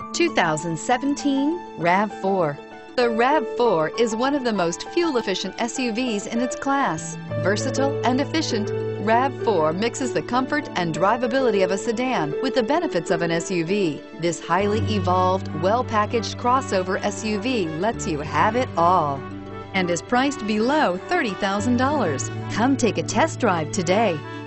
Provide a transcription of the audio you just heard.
2017 RAV4. The RAV4 is one of the most fuel-efficient SUVs in its class. Versatile and efficient, RAV4 mixes the comfort and drivability of a sedan with the benefits of an SUV. This highly evolved, well-packaged crossover SUV lets you have it all and is priced below $30,000. Come take a test drive today.